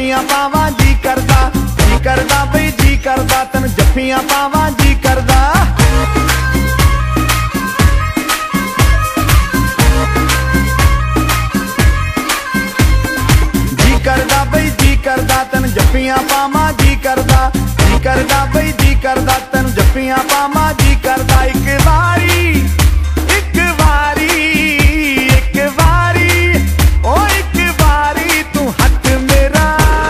जफ्फियां पावां जी करदा बई जी करदा तैनूं जफ्फियां पावां जी करदा। जी करदा बई जी करदा तैनूं जफ्फियां पावां जी करदा बई जी करदा तैनूं जफ्फियां पावां जी करदा। एक वारी ओ एक वारी तू हथ मेरा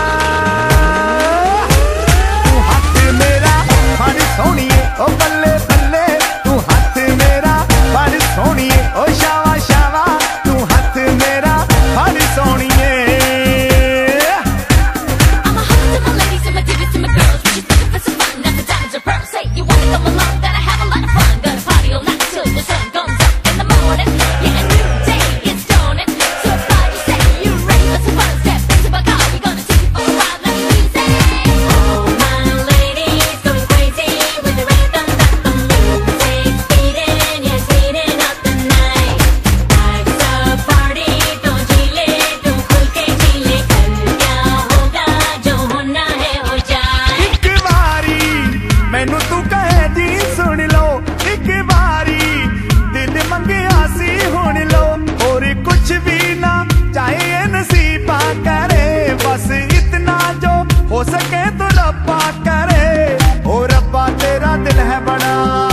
फड़ सोहणीए ओ बल्ले बल्ले तू हथ मेरा फड़ सोहणीए ओ शावा शावा तू हथ मेरा फड़ सोहणीए। मैनू तू कहे जी सुन लो एक बारी दिल मंगिया सी हुण लो और कुछ भी ना चाहे नसीबा करे बस इतना जो हो सके तो रब्बा करे। ओ रब्बा तेरा दिल है बड़ा,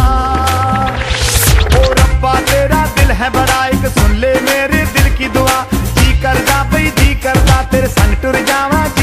ओ रब्बा तेरा दिल है बड़ा एक सुन ले मेरे दिल की दुआ। जी करदा बई जी करदा तेरे संग टुर जावां।